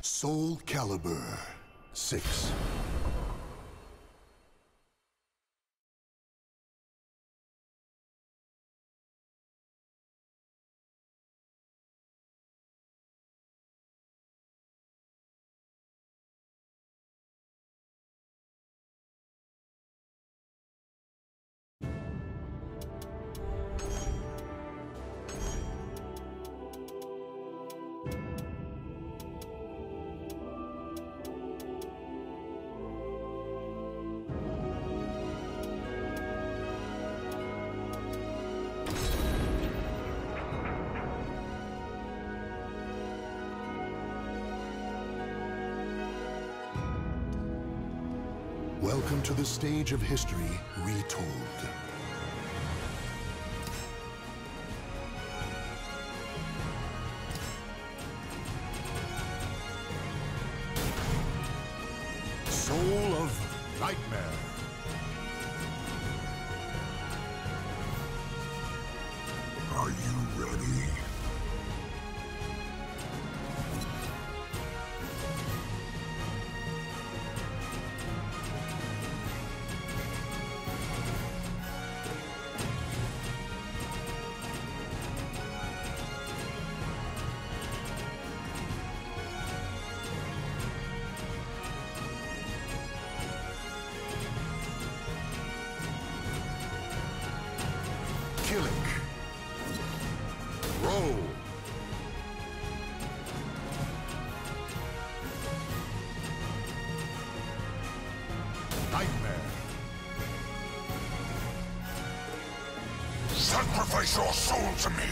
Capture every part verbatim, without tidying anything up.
SoulCalibur six. Welcome to the stage of history retold. Soul of Nightmare. Are you ready? Killing. Roll. Nightmare. Sacrifice your soul to me.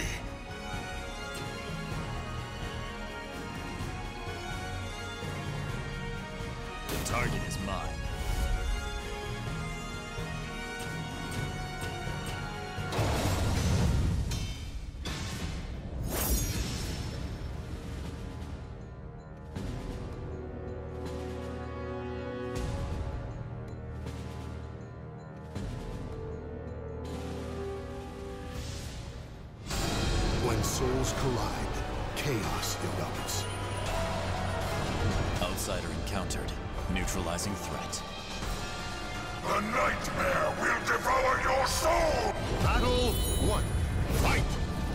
The target is mine. When souls collide, chaos erupts. Outsider encountered. Neutralizing threat. The nightmare will devour your soul! Battle one. Fight!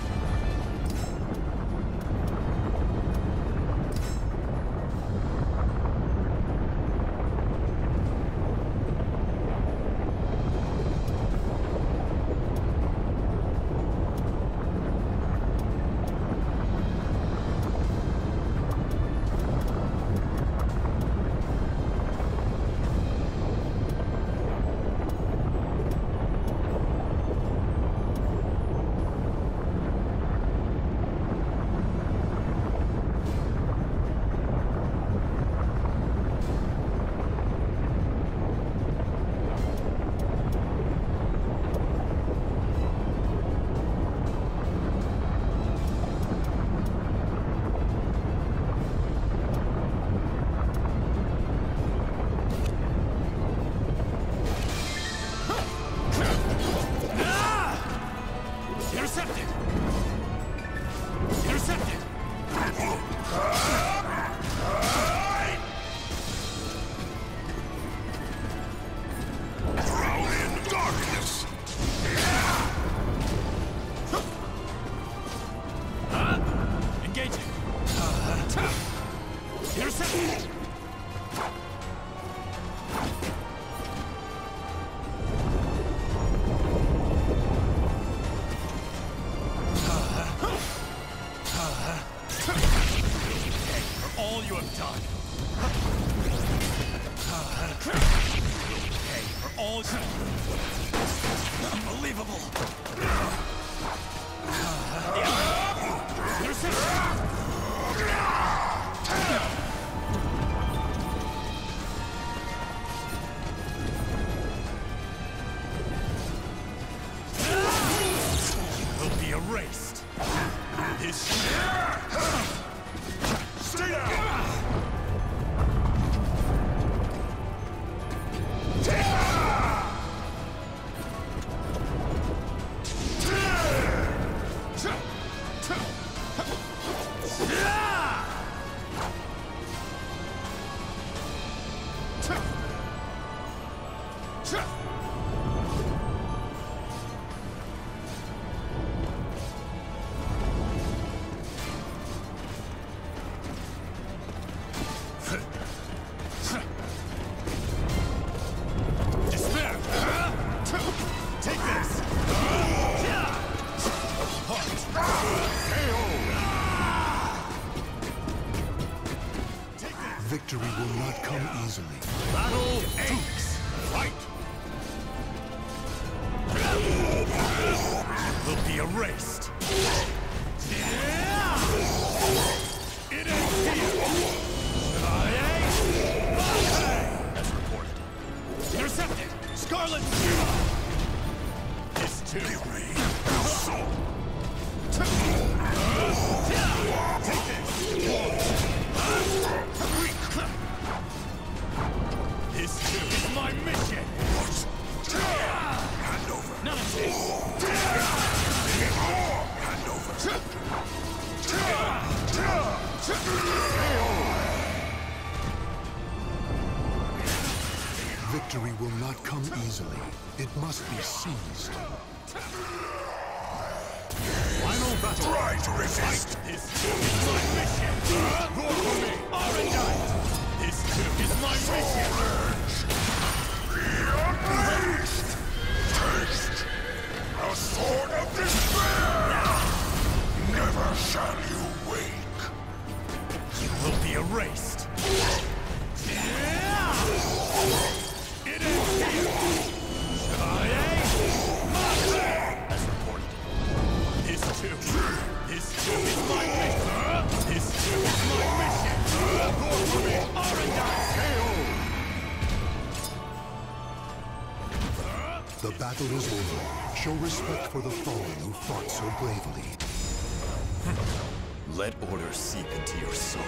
Intercepted! Intercepted! Drown in darkness! Uh, engaging! Intercepted! All you have done. Hey, for all you... Unbelievable. Interception. Will be erased. His... Stay down! Victory will not come easily. Battle eight. Fight! Will be erased. It ends here. As reported. Intercepted. Scarlet. This too. Give me soul. Take this. This too is my mission. Hand over. None of this. Hand over. Victory will not come easily. It must be seized. Final battle. Try to resist. This too is my mission. Roar for me. Arenite. This too is my mission. Be unleashed. Taste a sword of despair. Never shall you wake. You will be erased. It is here. As reported. This too. This too is my mission. This too is my mission. Roar for me. Arenite. The battle is over. Show respect for the fallen who fought so bravely. Let order seep into your soul.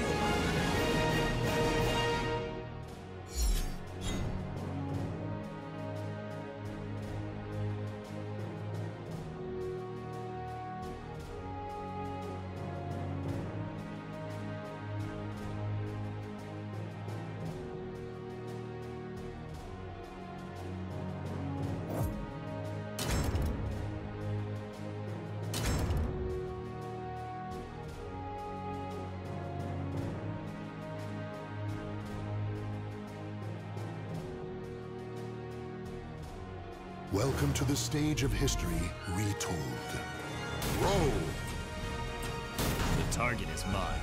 Welcome to the stage of history retold. Roll! The target is mine.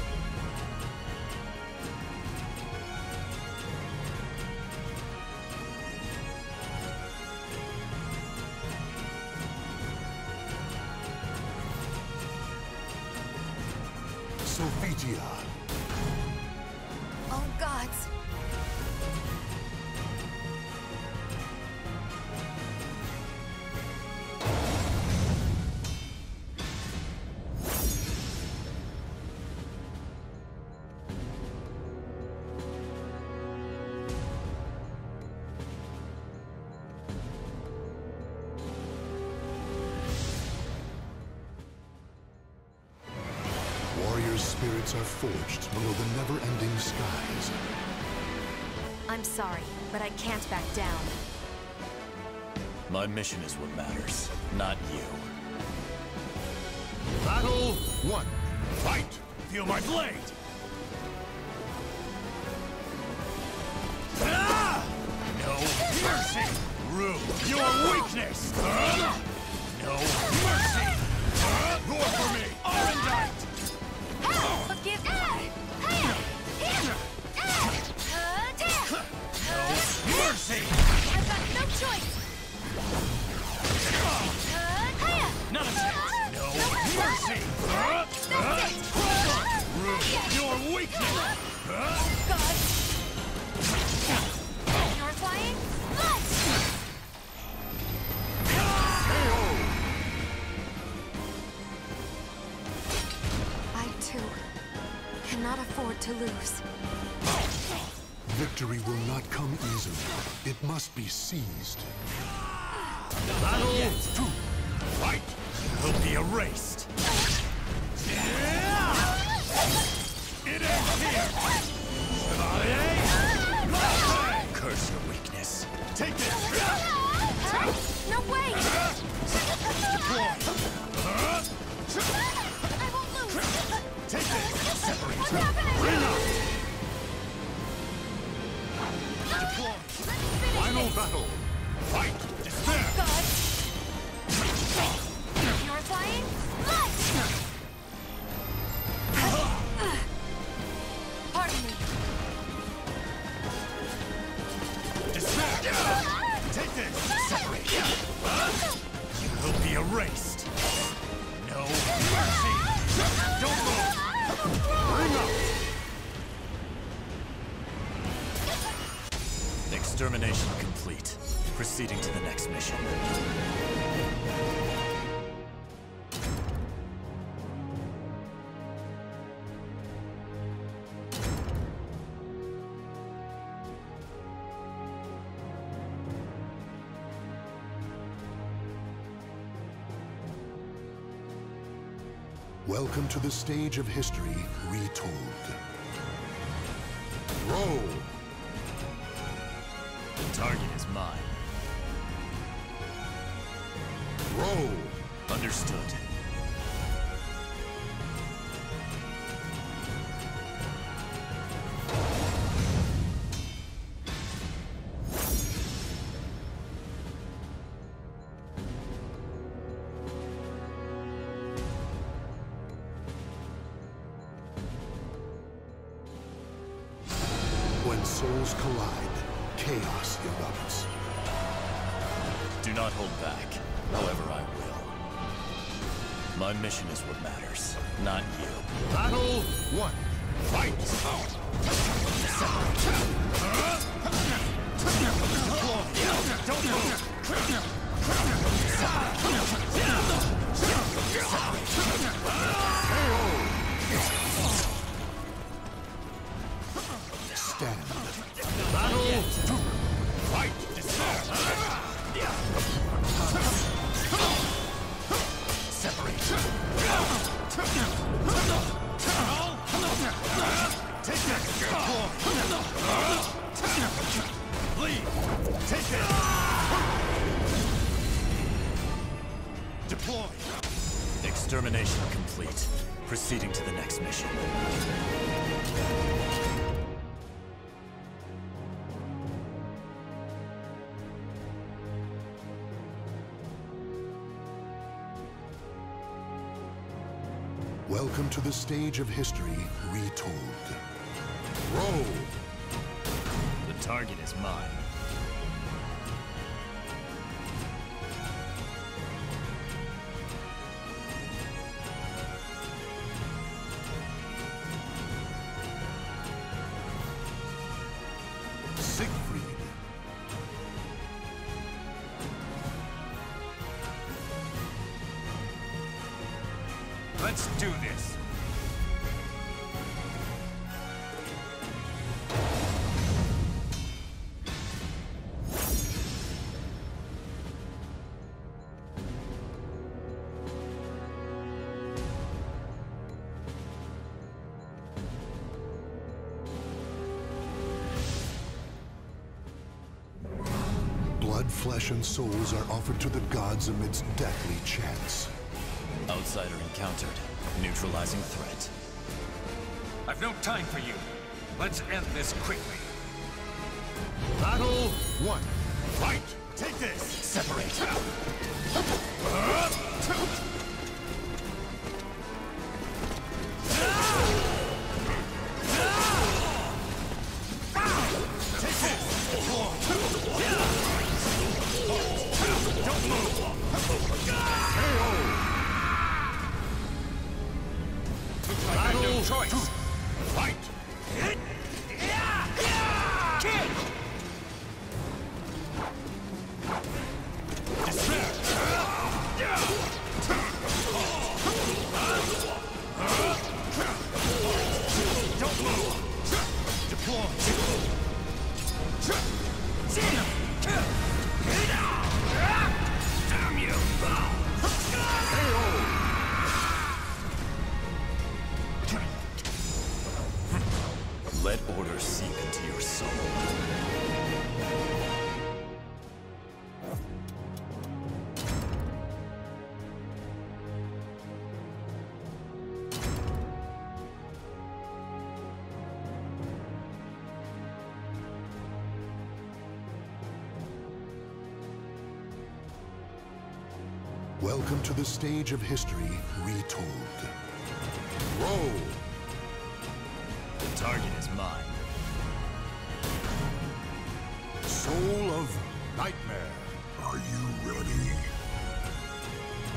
Sophitia. Oh, gods. Warriors' spirits are forged below the never-ending skies. I'm sorry, but I can't back down. My mission is what matters, not you. Battle one. Fight! Feel my blade! Ah! No mercy! Rue your weakness! No mercy! Roar for me! Arendite! Forgive me! No mercy! I've got no choice! None of this! No mercy! Rue your weakness! God! You're flying? Let's! I, too, cannot afford to lose. Victory will not come easily. It must be seized. Battle two. Fight! Will be erased. It ends here! Curse your weakness. Take this! No way! Deploy! I won't lose! Take this! Separate! What's happening? Bring up! Deploy! Let me finish Final this. battle! Fight! Despair! God! You're flying? Let's! Pardon me. erased. No mercy. Don't move. Bring up. Extermination complete. Proceeding to the next mission. Welcome to the stage of history retold. Roll! The target is mine. Roll! Understood. When souls collide, chaos erupts. Do not hold back. However, I will. My mission is what matters, not you. Battle one. Fight! Don't move! Stand. Battle two! Fight! Separate! Take this! Leave! Take this! Deploy! Extermination complete. Proceeding to the next mission. Welcome to the stage of history retold. Roll! The target is mine. Siegfried. Let's do this. Blood, flesh, and souls are offered to the gods amidst deathly chants. Outsider encountered. Neutralizing threat. I've no time for you. Let's end this quickly. Battle one. Fight! Take this! Separate! Take this! Don't move! Battle no choice. Two. Fight! Kill! Don't move! Deploy! Damn you! Let order seep into your soul. Welcome to the stage of history retold. Roll! The target is mine. Soul of Nightmare. Are you ready?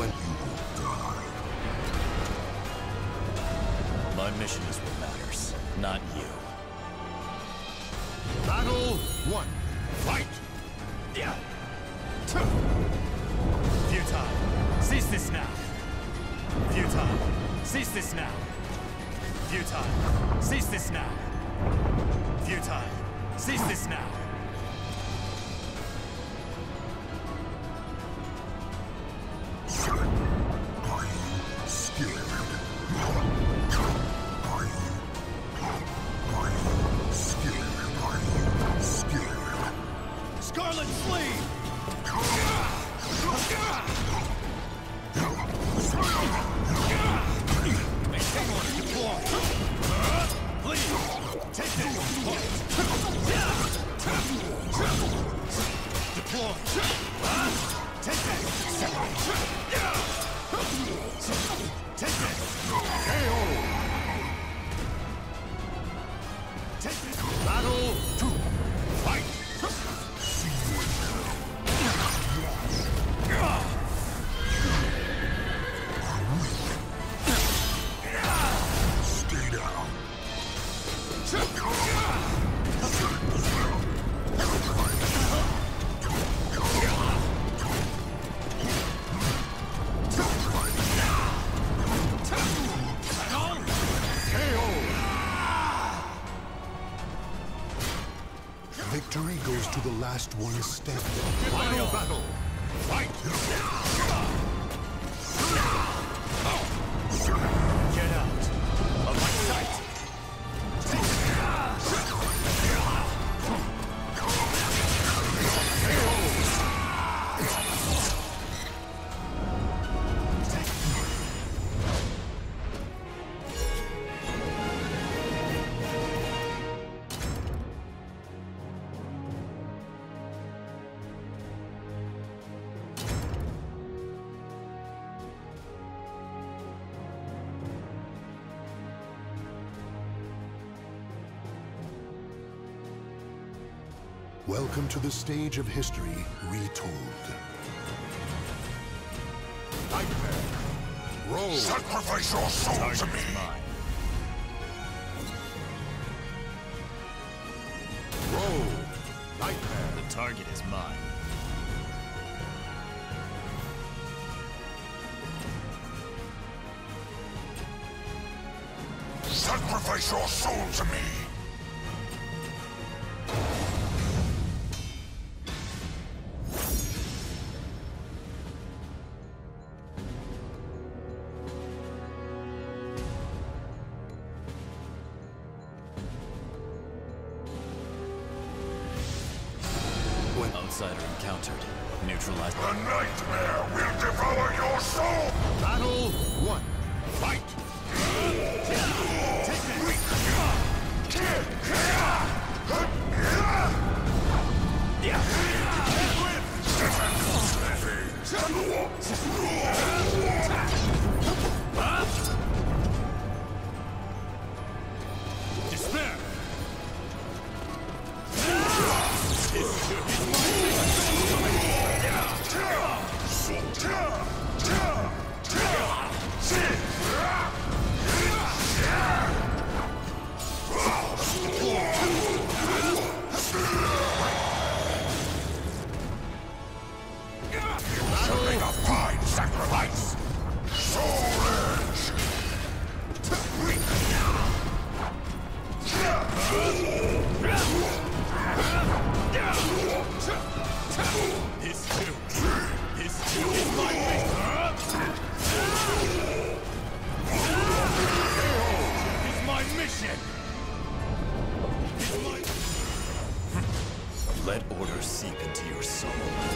and you will die. My mission is what matters, not you. Battle one. Fight! Yeah. Futile. Cease this now. Futile. Cease this now. Futile. Cease this now. Futile. Cease this now. Are you scared? Are you? Are you scared? Are you scared? Scarlet Sleeve! Maintain order, deploy! Please, take this point! Deploy! Take this! Take this! K O! Take this! Battle two. Fight! See you in hell. Stay down. Victory goes to the last one standing. Final battle. Fight! Get out of my sight! Welcome to the stage of history retold. Nightmare. Roll. Sacrifice your soul to me. Mine. Roll. Nightmare. The target is mine. Sacrifice your soul to me. Outsider encountered. Neutralized. The nightmare will devour your soul! Battle one. Fight! Despair! Sacrifice! Soul Edge! This too. This too is my fate. Is my mission. Is my... Let order seep into your soul.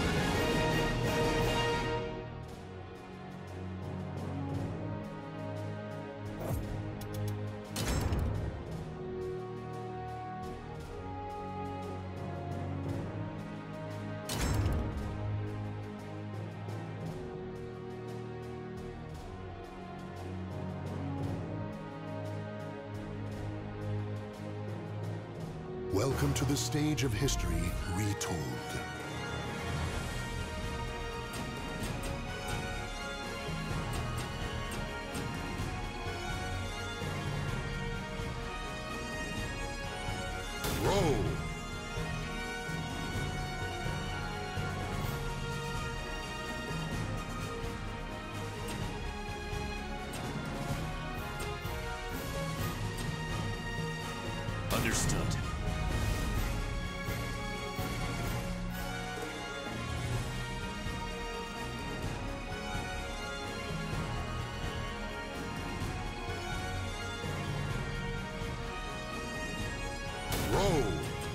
Welcome to the stage of history retold. Roll. Understood. Roll.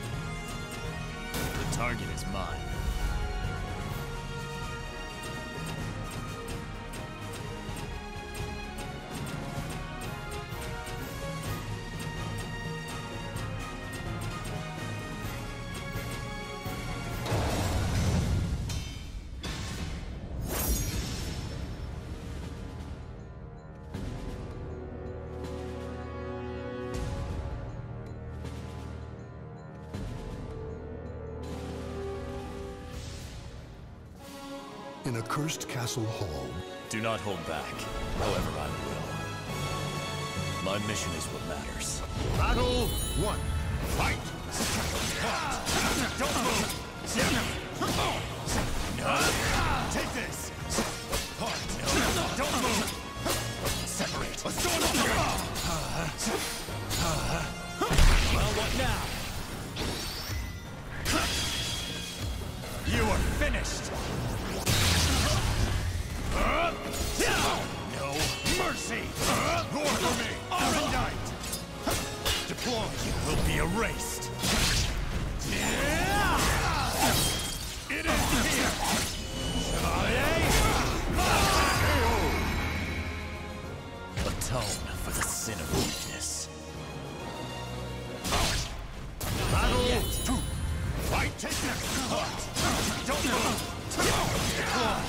The target is mine. In a cursed castle hall, Do not hold back, however I will. My mission is what matters. battle one. Fight! Don't move! Take this! No, don't move! Separate! What's going on here? Well, what now? You are finished! No mercy! Roar for me! Arendite! Deploy! You will be erased! It is here! Atone for the sin of weakness. Battle two! Fight! Take this! Don't move! Deploy!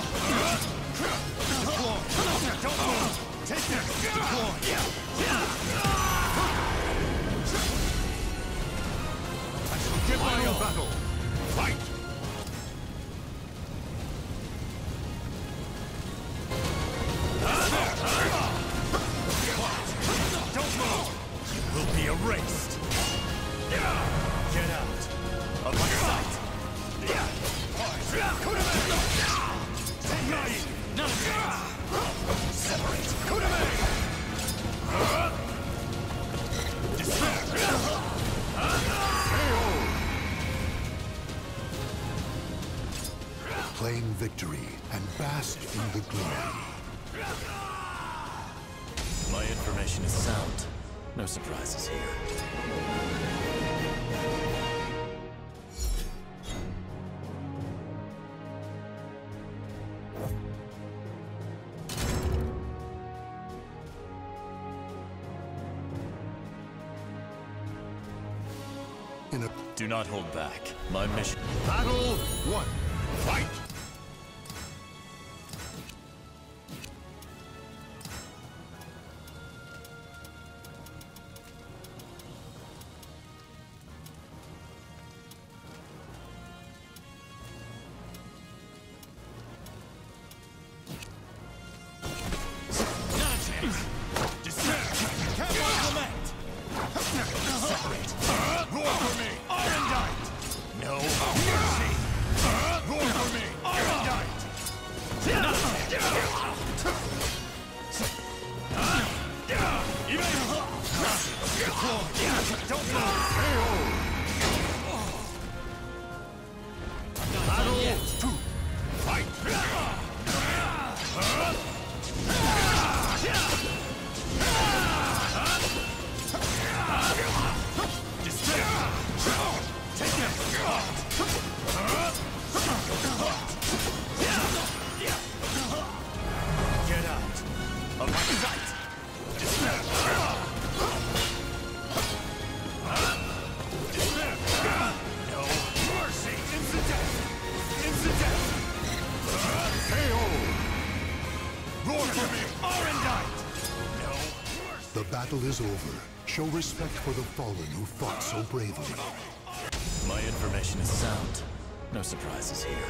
Don't move! Take this! Deploy! I shall give my all. Battle. Fight! Don't move! You will be erased! Get out of my sight! Take none of it! Separate! Despair! Claim victory and bask in the glory. My information is sound. No surprises here. In a Do not hold back. My mission. battle one. Fight! The battle is over. Show respect for the fallen who fought so bravely. My information is sound. No surprises here.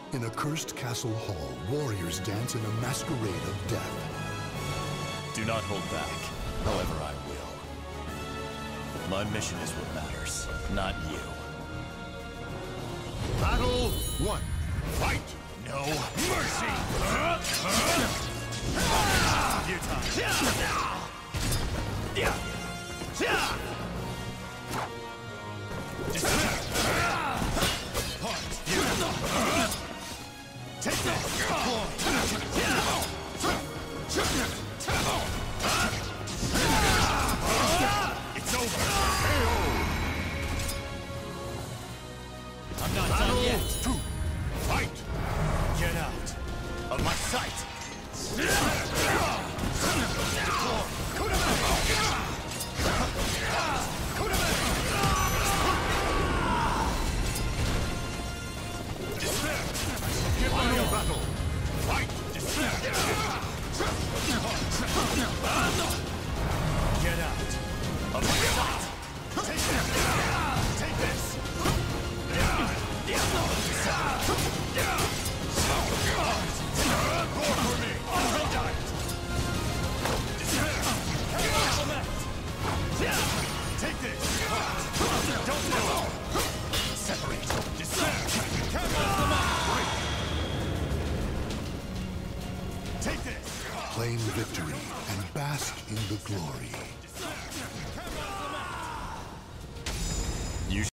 In a cursed castle hall, warriors dance in a masquerade of death. Do not hold back. However, I will. My mission is what matters, not you. Battle one. Fight! No mercy! Take this! It's over! I'm not done yet! Two. Fight! Get out of my sight! Final battle! Fight! Get out of my sight! Take this! Take this! Roar for me! Take this! Don't move! Separate! Take this! Claim victory and bask in the glory.